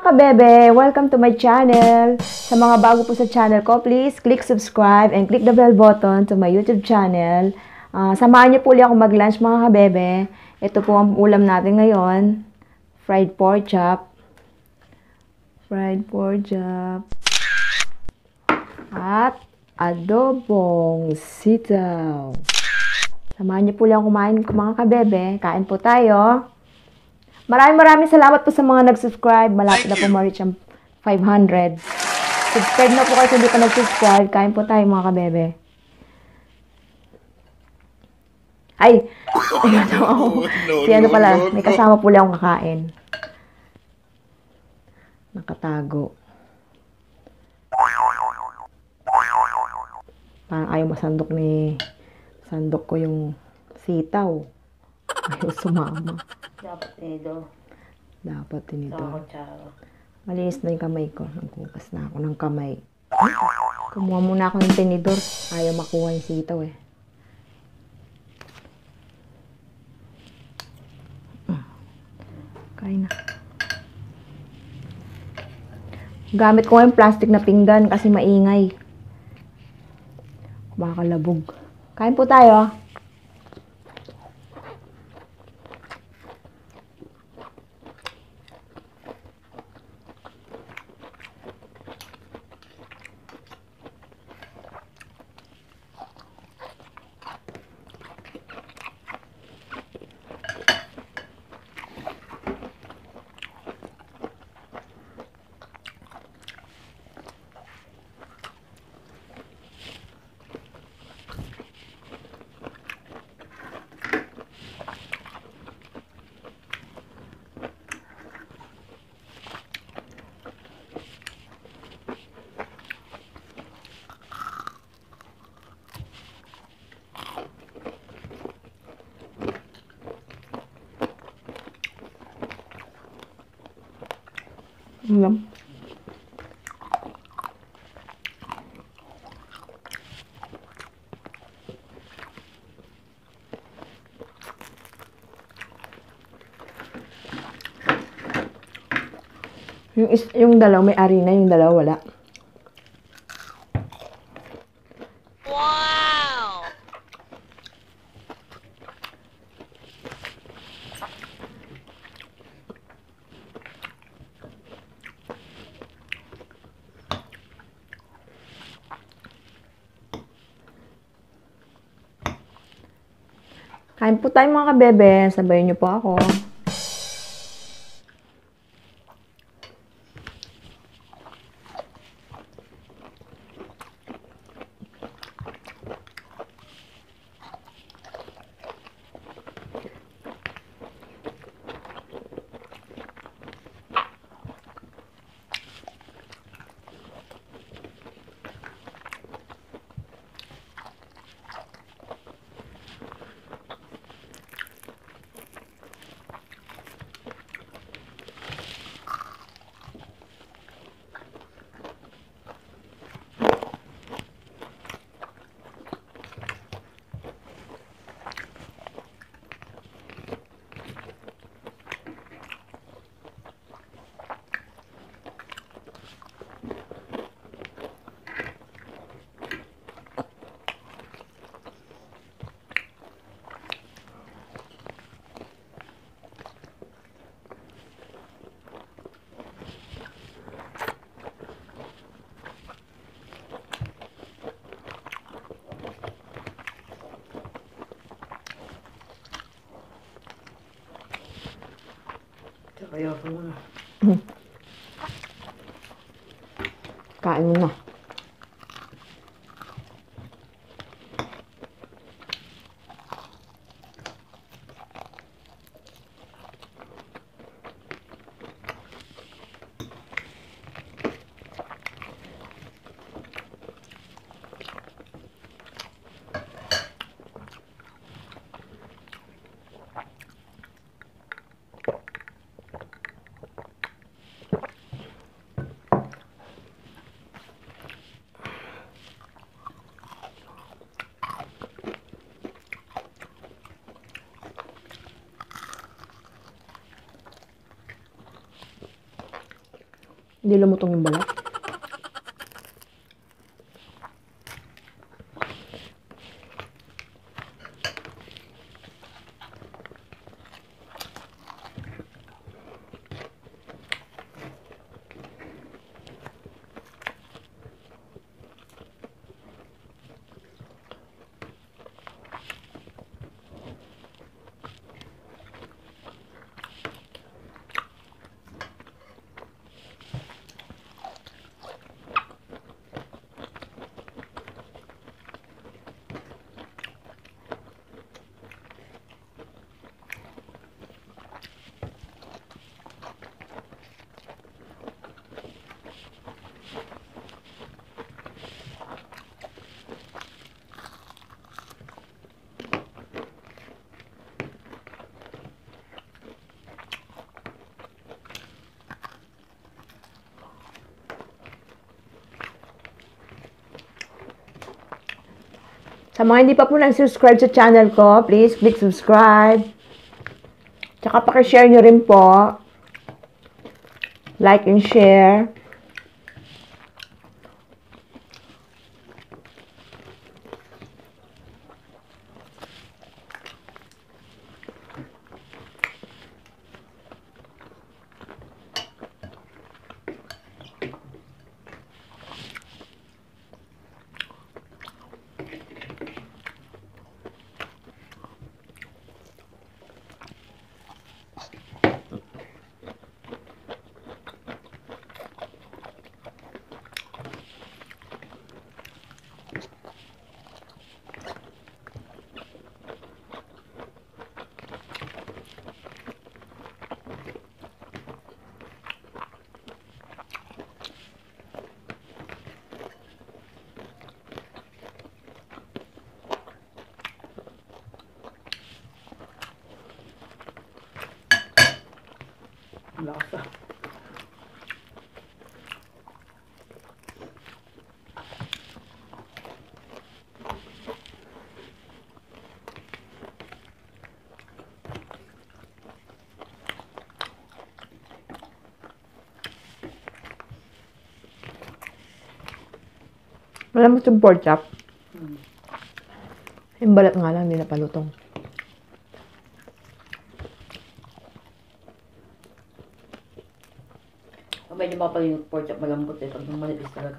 kabebe! Welcome to my channel! Sa mga bago po sa channel ko, please click subscribe and click the bell button to my YouTube channel. Samahan niyo po ulit ako mag-lunch mga kabebe. Ito po ang ulam natin ngayon. Fried pork chop. Fried pork chop. At adobong sitaw. Samahan niyo po ulit ako kumain mga kabebe. Kain po tayo. Maraming salamat po sa mga nag-subscribe. Malapit na po ma-reach ang 500. Subscribe na po kayo kung hindi pa nag-subscribe. Kain po tayo mga kabebe. Ay! Ayun ako. Si ano pala, may kasama po lang akong kakain. Nakatago. Parang ayaw masandok sandok ko yung sitaw. Ayaw sumama. Dapat nito. Dapat nito. Sa kutsara. Malinis na yung kamay ko. Nagkukas na ako ng kamay. Kumuha muna ako ng tinidor. Ayaw makuha yung sitaw eh. Kain na. Gamit ko yung plastic na pinggan kasi maingay. Kumakalabog. Kain po tayo. Alam. Yung dalaw may arena, yung dalaw wala. Wow! Kain po tayo mga kabebe. Sabayin niyo po ako. Kaya ko muna. Kain mo na. Hindi lumutong yung balat. Sa mga hindi pa po nag-subscribe sa channel ko, please click subscribe. Tsaka pakishare nyo rin po. Like and share. Lasa. Alam mo yung pork chop? Hmm. Yung balat nga lang, hindi napalutong. Medyo mapal yung pork chop, malambot eh. Pag manipis talaga.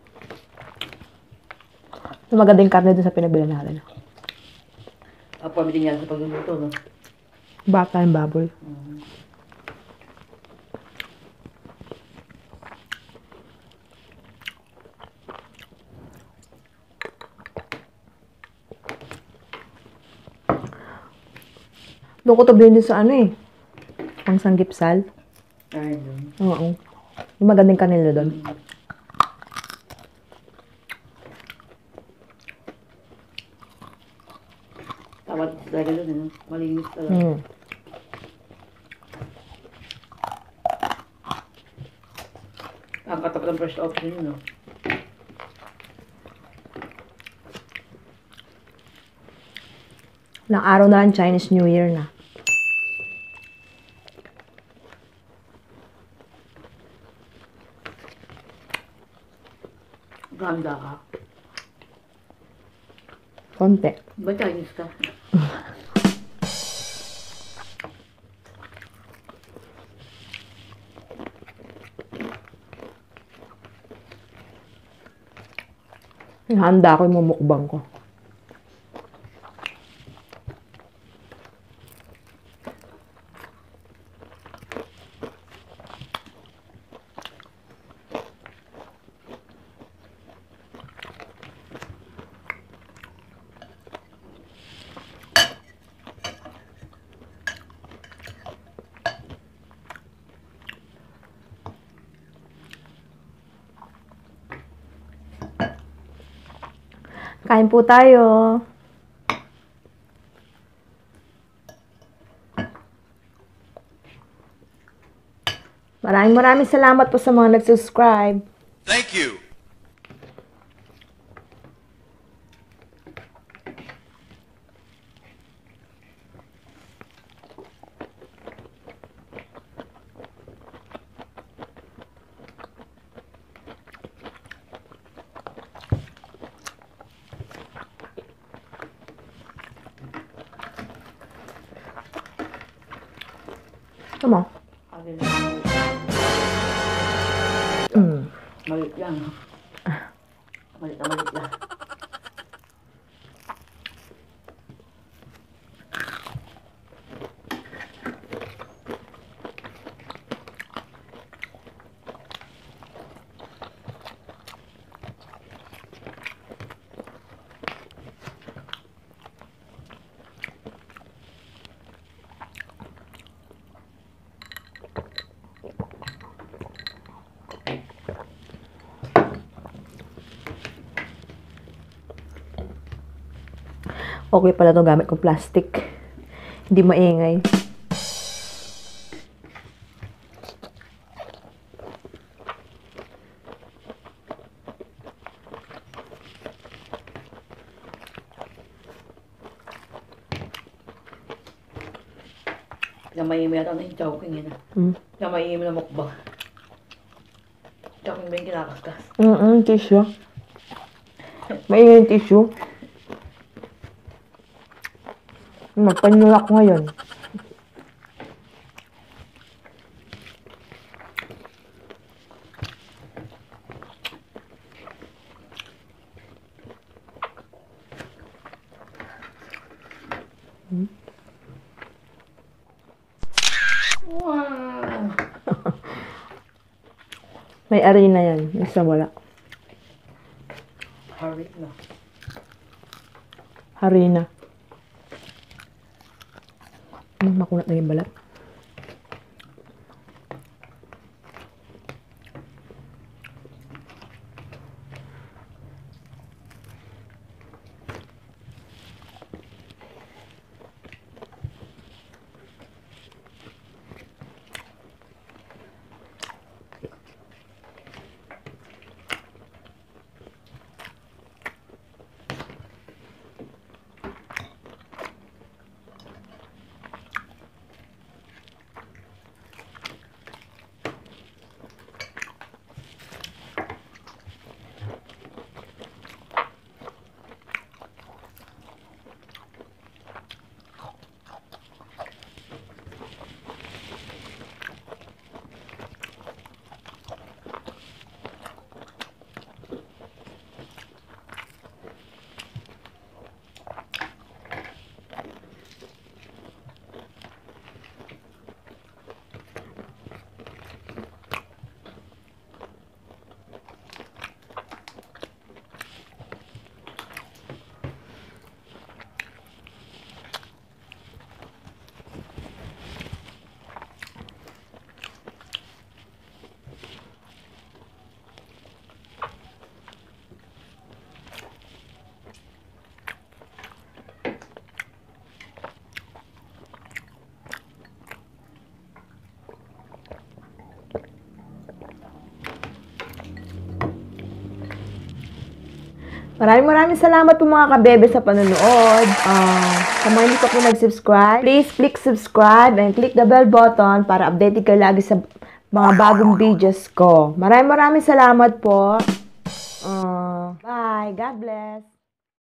Maganda yung karne dun sa pinagbilan natin. Pwede din yan sa pagluluto, no? Bata yung baboy. Hmm. Doon ko to blend sa ano eh. Ang sanggipsal. Ayun yun. Oo. Yung magandang kanila doon. Tawad talaga doon, eh. Malinis talaga. Mm. Ang katapat ng first option yun, no? Ilang araw na lang Chinese New Year na. Ganda ka. Konti. Ba Chinese ka? Handa ko yung mumukbang ko. Kain po tayo. Maraming salamat po sa mga nag-subscribe. Thank you. Tama. Akin Mm. malit yan. Malit na malit lang. Okay pala itong gamit kong plastic. Hindi maingay. Namayin mo yata na yung chowking yun ah. Mm. Namayin mo na mukbang. Chowking ba yung kinakaskas? Tissue. Maingay yung tissue. Magpanulak ngayon. Wow! May arena yan. Isa wala. Hurry na. Harina. Makunat na yung balat. Maraming salamat po mga kabebe sa panonood. Sa mga hindi pa po nag-subscribe, please click subscribe and click the bell button para updated ka lagi sa mga bagong videos ko. Maraming salamat po. Bye. God bless.